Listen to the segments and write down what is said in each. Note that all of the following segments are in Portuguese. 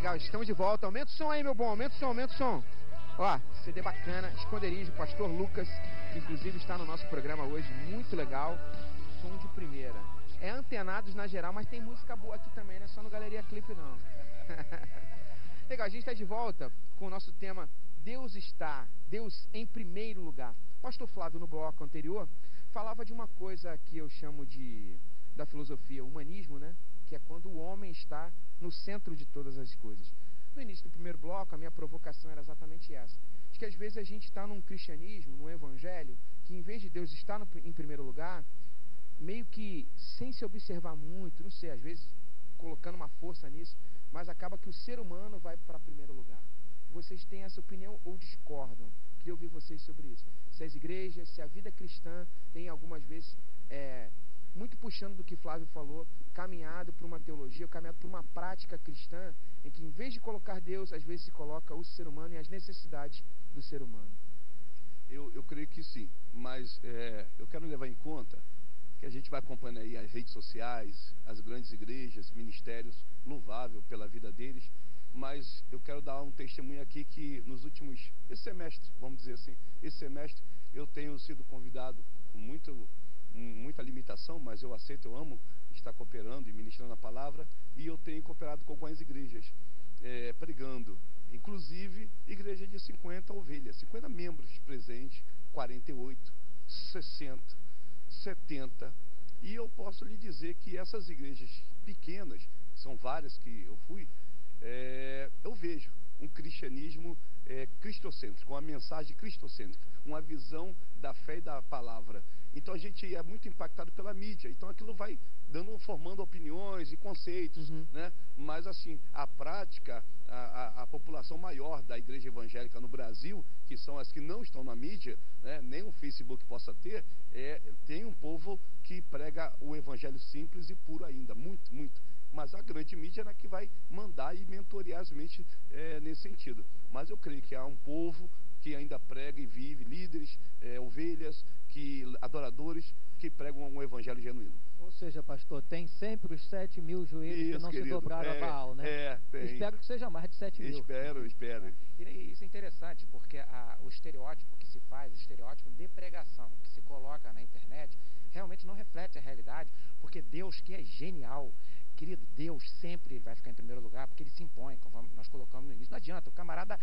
Legal, estamos de volta. Aumenta o som aí, meu bom. Aumenta o som, aumenta o som. Ó, CD bacana, Esconderijo, Pastor Lucas, que inclusive está no nosso programa hoje. Muito legal. Som de primeira. É Antenados na geral, mas tem música boa aqui também, não é só no Galeria Clipe, não. Legal, a gente está de volta com o nosso tema Deus está, Deus em primeiro lugar. Pastor Flávio, no bloco anterior, falava de uma coisa que eu chamo da filosofia, humanismo, né? Que é quando o homem está no centro de todas as coisas. No início do primeiro bloco, a minha provocação era exatamente essa. De que às vezes a gente está num cristianismo, num evangelho, que em vez de Deus estar em primeiro lugar, meio que sem se observar muito, não sei, às vezes colocando uma força nisso, mas acaba que o ser humano vai para primeiro lugar. Vocês têm essa opinião ou discordam? Queria ouvir vocês sobre isso. Se as igrejas, se a vida cristã tem algumas vezes, muito puxando do que Flávio falou, caminhado para uma teologia, caminhado para uma prática cristã, em que em vez de colocar Deus, às vezes se coloca o ser humano e as necessidades do ser humano. Eu creio que sim, mas eu quero levar em conta que a gente vai acompanhando aí as redes sociais, as grandes igrejas, ministérios, louvável pela vida deles, mas eu quero dar um testemunho aqui que esse semestre, vamos dizer assim, esse semestre eu tenho sido convidado com muita limitação, mas eu aceito, eu amo estar cooperando e ministrando a palavra, e eu tenho cooperado com algumas igrejas, pregando, inclusive igreja de 50 ovelhas, 50 membros presentes, 48, 60, 70, e eu posso lhe dizer que essas igrejas pequenas, são várias que eu fui, eu vejo um cristianismo cristocêntrico, uma mensagem cristocêntrica, uma visão da fé e da palavra. Então a gente é muito impactado pela mídia, então aquilo vai formando opiniões e conceitos, né? Mas assim, a prática, a população maior da igreja evangélica no Brasil, que são as que não estão na mídia, né? Nem o Facebook possa ter, tem um povo que prega o evangelho simples e puro ainda, muito, muito. Mas a grande mídia é que vai mandar e mentorear as mentes nesse sentido. Mas eu creio que há um povo que ainda prega e vive, líderes, ovelhas, adoradores, que pregam um evangelho genuíno. Ou seja, pastor, tem sempre os 7 mil joelhos que não se dobraram a Baal, né? Tem. Espero que seja mais de 7 mil. Espero. E isso é interessante, porque o estereótipo que se faz, o estereótipo de pregação que se coloca na internet, realmente não reflete a realidade, porque Deus, que é genial, querido, Deus sempre ele vai ficar em primeiro lugar, porque ele se impõe, conforme nós colocamos no início. Não adianta, o camarada,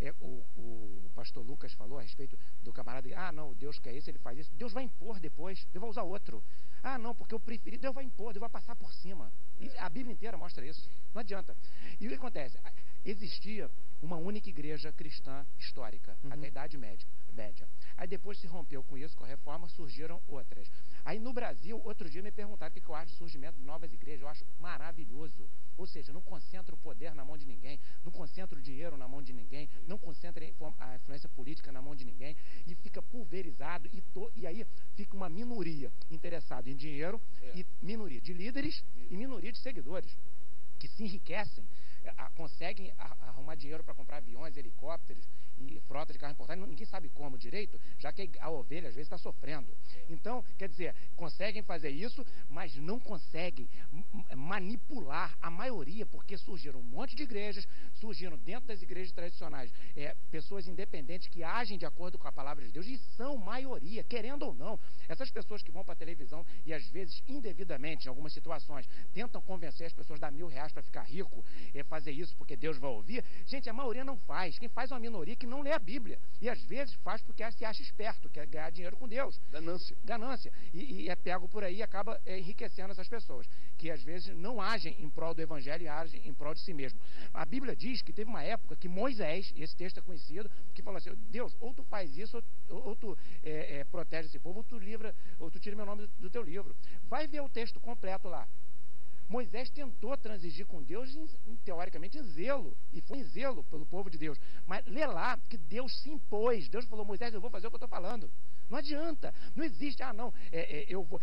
o pastor Lucas falou a respeito do camarada, não, o Deus quer isso, ele faz isso, Deus vai impor depois, Deus vai usar outro. Não, porque eu preferi, Deus vai impor, Deus vai passar por cima. E a Bíblia inteira mostra isso, não adianta. E o que acontece? Existia uma única igreja cristã histórica, até a Idade Média. Aí depois se rompeu com isso, com a reforma, surgiram outras. Aí no Brasil, outro dia me perguntaram o que eu acho do surgimento de novas igrejas. Eu acho maravilhoso. Ou seja, não concentra o poder na mão de ninguém, não concentra o dinheiro na mão de ninguém, não concentra a influência política na mão de ninguém, e fica pulverizado, e aí fica uma minoria interessada em dinheiro, e minoria de líderes e minoria de seguidores, que se enriquecem, conseguem arrumar dinheiro para comprar aviões, helicópteros e frota de carro importado, ninguém sabe como direito, já que a ovelha às vezes está sofrendo. Então, quer dizer, conseguem fazer isso, mas não conseguem manipular a maioria, porque surgiram um monte de igrejas, surgiram dentro das igrejas tradicionais pessoas independentes que agem de acordo com a palavra de Deus, e são maioria, querendo ou não. Essas pessoas que vão para a televisão e às vezes indevidamente, em algumas situações, tentam convencer as pessoas a dar R$1.000 para ficar rico, fazer isso porque Deus vai ouvir. Gente, a maioria não faz. Quem faz é uma minoria que não lê a Bíblia. E às vezes faz porque se acha esperto, quer ganhar dinheiro com Deus. Ganância. E é pego por aí e acaba enriquecendo essas pessoas, que às vezes não agem em prol do evangelho e agem em prol de si mesmo. A Bíblia diz que teve uma época que Moisés, esse texto é conhecido, que falou assim: Deus, ou tu faz isso, ou tu protege esse povo, ou tu tira meu nome do teu livro. Vai ver o texto completo lá. Moisés tentou transigir com Deus, teoricamente, em zelo, e foi em zelo pelo povo de Deus. Mas lê lá que Deus se impôs. Deus falou: Moisés, eu vou fazer o que eu estou falando. Não adianta, não existe, eu vou.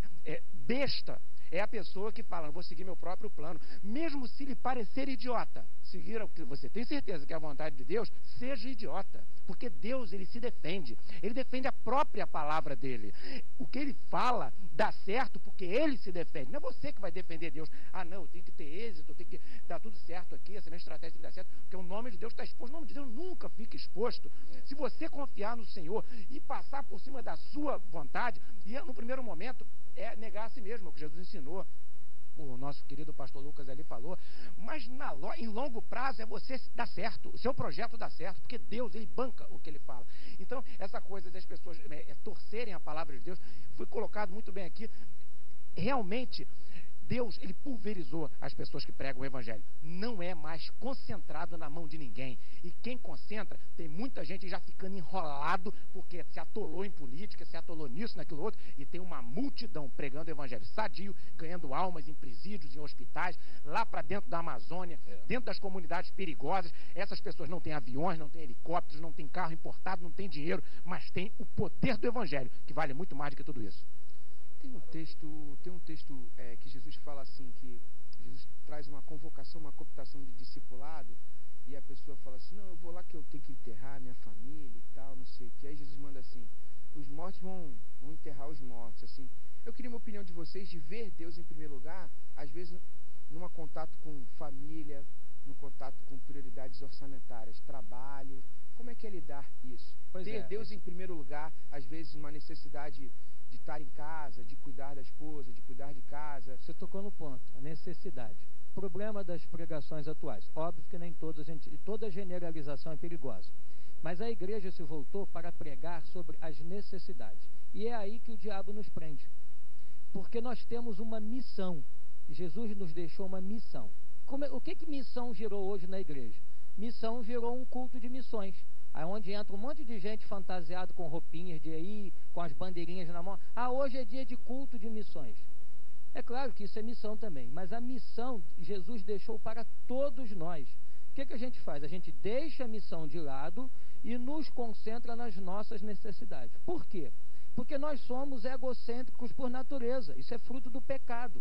Besta é a pessoa que fala: vou seguir meu próprio plano, mesmo se lhe parecer idiota. Seguir o que você tem certeza que é a vontade de Deus, seja idiota. porque Deus, ele se defende. Ele defende a própria palavra dele. O que ele fala dá certo porque ele se defende. Não é você que vai defender Deus. Ah, não, eu tenho que ter êxito, eu tenho que dar tudo certo aqui, essa minha estratégia tem que dar certo, porque o nome de Deus está exposto. O nome de Deus nunca fica exposto. Se você confiar no Senhor e passar por cima da sua vontade, e no primeiro momento é negar a si mesmo, é o que Jesus ensinou. O nosso querido pastor Lucas ali falou, mas em longo prazo é você dar certo, o seu projeto dá certo, porque Deus, ele banca o que ele fala. Então, essa coisa das pessoas torcerem a palavra de Deus, foi colocado muito bem aqui. Realmente, Deus, ele pulverizou as pessoas que pregam o evangelho. Não é mais concentrado na mão de ninguém. E quem concentra, tem muita gente já ficando enrolado, porque se atolou em política, se atolou nisso, naquilo outro, e tem uma multidão pregando o evangelho sadio, ganhando almas em presídios, em hospitais, lá para dentro da Amazônia, dentro das comunidades perigosas. Essas pessoas não têm aviões, não têm helicópteros, não têm carro importado, não têm dinheiro, mas têm o poder do evangelho, que vale muito mais do que tudo isso. Tem um texto que Jesus fala assim, que Jesus traz uma convocação, uma cooptação de discipulado, e a pessoa fala assim, não, eu vou lá que eu tenho que enterrar minha família e tal, não sei o que. Aí Jesus manda assim, os mortos vão enterrar os mortos, assim. Eu queria uma opinião de vocês de ver Deus em primeiro lugar, às vezes num contato com família, no contato com prioridades orçamentárias, trabalho. Como é que é lidar isso? Ter Deus em primeiro lugar, às vezes uma necessidade de estar em casa, de cuidar da esposa, de cuidar de casa. Você tocou no ponto, a necessidade. Problema das pregações atuais. Óbvio que nem toda generalização é perigosa. Mas a igreja se voltou para pregar sobre as necessidades. E é aí que o diabo nos prende. Porque nós temos uma missão. Jesus nos deixou uma missão. O que missão gerou hoje na igreja? Missão gerou um culto de missões. Aí onde entra um monte de gente fantasiado com roupinhas de aí, com as bandeirinhas na mão. Ah, hoje é dia de culto de missões. É claro que isso é missão também, mas a missão Jesus deixou para todos nós. O que a gente faz? A gente deixa a missão de lado e nos concentra nas nossas necessidades. Por quê? Porque nós somos egocêntricos por natureza. Isso é fruto do pecado.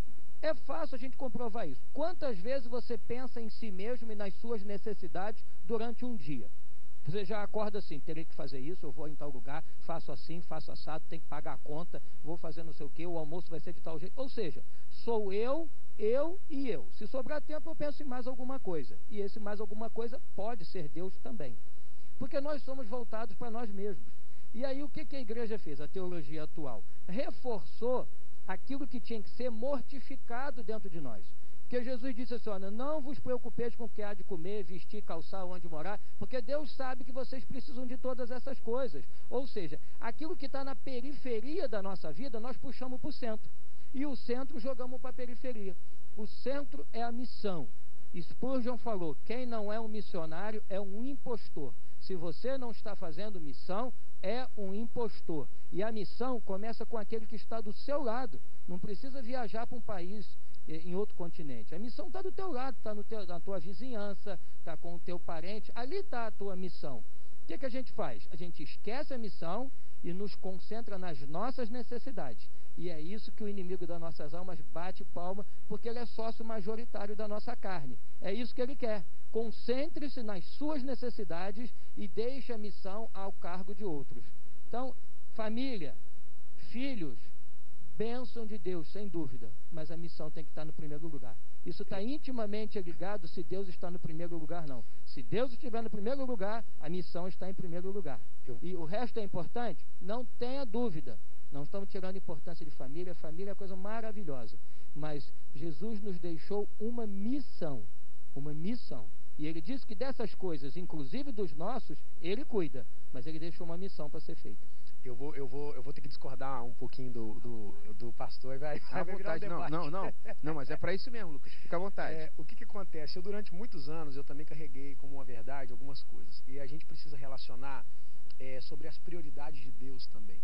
É fácil a gente comprovar isso. Quantas vezes você pensa em si mesmo e nas suas necessidades durante um dia? Você já acorda assim, terei que fazer isso, eu vou em tal lugar, faço assim, faço assado, tenho que pagar a conta, vou fazer não sei o que, o almoço vai ser de tal jeito. Ou seja, sou eu e eu. Se sobrar tempo, eu penso em mais alguma coisa. E esse mais alguma coisa pode ser Deus também. Porque nós somos voltados para nós mesmos. E aí o que a igreja fez, a teologia atual? Reforçou aquilo que tinha que ser mortificado dentro de nós. Porque Jesus disse assim, olha, não vos preocupeis com o que há de comer, vestir, calçar, onde morar, porque Deus sabe que vocês precisam de todas essas coisas. Ou seja, aquilo que está na periferia da nossa vida, nós puxamos para o centro. E o centro jogamos para a periferia. O centro é a missão. Spurgeon falou, quem não é um missionário é um impostor. Se você não está fazendo missão, é um impostor. E a missão começa com aquele que está do seu lado. Não precisa viajar para um país em outro continente. A missão está do teu lado, está na tua vizinhança, está com o teu parente, ali está a tua missão. O que a gente faz? A gente esquece a missão e nos concentra nas nossas necessidades. E é isso que o inimigo das nossas almas bate palma, porque ele é sócio majoritário da nossa carne. É isso que ele quer. Concentre-se nas suas necessidades e deixe a missão ao cargo de outros. Então, família, filhos, bênção de Deus, sem dúvida, mas a missão tem que estar no primeiro lugar. Isso está intimamente ligado se Deus está no primeiro lugar, não. Se Deus estiver no primeiro lugar, a missão está em primeiro lugar. E o resto é importante? Não tenha dúvida. Não estamos tirando importância de família. Família é coisa maravilhosa. Mas Jesus nos deixou uma missão. Uma missão. E ele disse que dessas coisas, inclusive dos nossos, ele cuida. Mas ele deixou uma missão para ser feita. Eu vou ter que discordar um pouquinho do pastor. Vai virar um debate. Não, mas é para isso mesmo, Lucas. Fica à vontade. O que acontece? Eu, durante muitos anos, eu também carreguei como uma verdade algumas coisas. E a gente precisa relacionar sobre as prioridades de Deus também.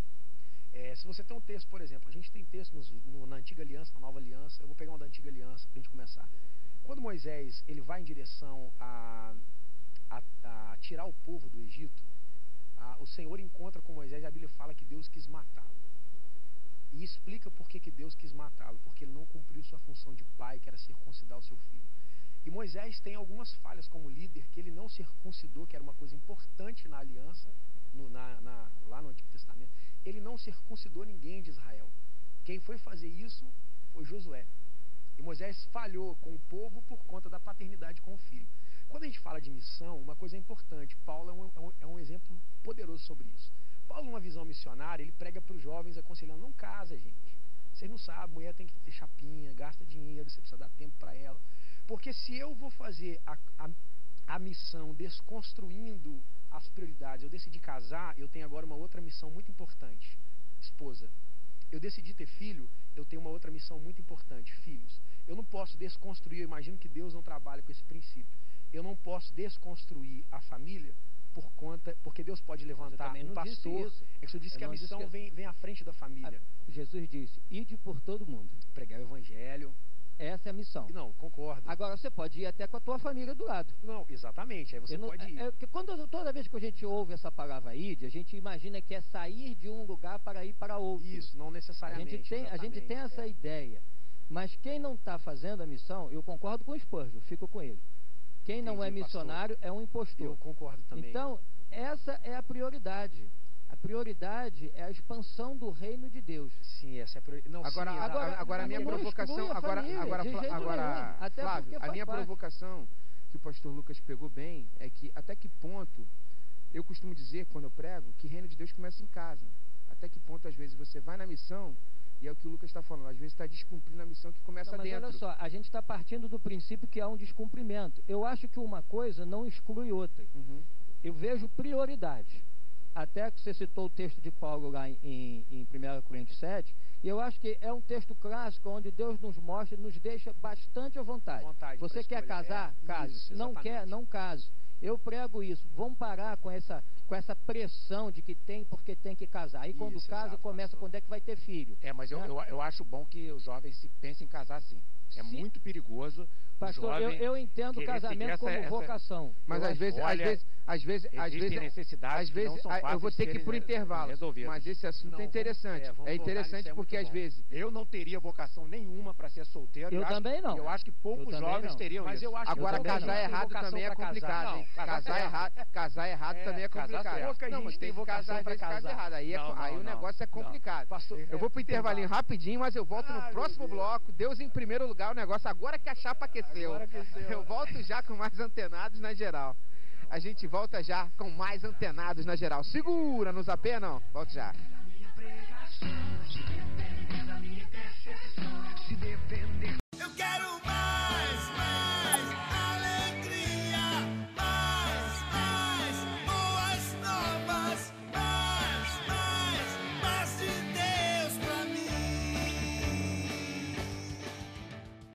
Se você tem um texto, por exemplo, a gente tem texto na Antiga Aliança, na Nova Aliança. Eu vou pegar um da Antiga Aliança para a gente começar. Quando Moisés ele vai em direção a tirar o povo do Egito, o Senhor encontra com Moisés e a Bíblia fala que Deus quis matá-lo. E explica por que Deus quis matá-lo. Porque ele não cumpriu sua função de pai, que era circuncidar o seu filho. E Moisés tem algumas falhas como líder, que ele não circuncidou, que era uma coisa importante na aliança, lá no Antigo Testamento. Ele não circuncidou ninguém de Israel. Quem foi fazer isso foi Josué. E Moisés falhou com o povo por conta da paternidade com o filho. Quando a gente fala de missão, uma coisa é importante. Paulo é um exemplo poderoso sobre isso. Paulo, numa visão missionária, ele prega para os jovens aconselhando: não casa, gente. Vocês não sabem, mulher tem que ter chapinha, gasta dinheiro, você precisa dar tempo para ela. Porque se eu vou fazer a missão desconstruindo as prioridades, eu decidi casar, eu tenho agora uma outra missão muito importante: esposa. Eu decidi ter filho, eu tenho uma outra missão muito importante: filhos. Eu não posso desconstruir, eu imagino que Deus não trabalha com esse princípio. Eu não posso desconstruir a família porque Deus pode levantar um pastor. Ele disse que a missão vem à frente da família. Jesus disse: ide por todo mundo, pregar o evangelho. Essa é a missão. Não, concordo. Agora você pode ir até com a tua família do lado. Não, exatamente, aí você pode ir. Toda vez que a gente ouve essa palavra ide, a gente imagina que é sair de um lugar para ir para outro. Isso, não necessariamente. A gente tem essa ideia. Mas quem não está fazendo a missão, eu concordo com o Spurgeon, fico com ele. Quem não é missionário é um impostor. Eu concordo também. Então, essa é a prioridade. A prioridade é a expansão do reino de Deus. Sim, essa é a prioridade. Não, agora a minha provocação, Flávio, a minha provocação, que o pastor Lucas pegou bem, é que até que ponto, eu costumo dizer quando eu prego, que o reino de Deus começa em casa. Até que ponto, às vezes, você vai na missão, e é o que o Lucas está falando, às vezes está descumprindo a missão que começa dentro. Mas olha só, a gente está partindo do princípio que há um descumprimento. Eu acho que uma coisa não exclui outra. Eu vejo prioridade. Até que você citou o texto de Paulo lá em 1 Coríntios 7, e eu acho que é um texto clássico onde Deus nos mostra, nos deixa bastante à vontade. Você quer casar? Case. Isso, não quer? Não case. Eu prego isso. Vamos parar com essa pressão de que tem porque tem que casar. Aí quando casa, começa quando é que vai ter filho. Mas eu acho bom que os jovens pensem em casar sim. É muito perigoso. Pastor, eu entendo o casamento como vocação. Mas às vezes necessidades que não são fáceis. Eu vou ter que ir pro intervalo. Mas esse assunto é interessante. É interessante porque às vezes eu não teria vocação nenhuma para ser solteiro. Eu também não. Eu acho que poucos jovens teriam isso. Agora casar errado também é complicado, hein? Casar errado também é complicado. Não, mas tem que casar às vezes casa errado. Aí o negócio é complicado. Eu vou pro intervalinho rapidinho, mas eu volto no próximo bloco. Deus em primeiro lugar, o negócio agora que a chapa aqueceu. Eu volto já com mais antenados na geral. A gente volta já com mais antenados na geral. Segura, nos apena, não? Volto já.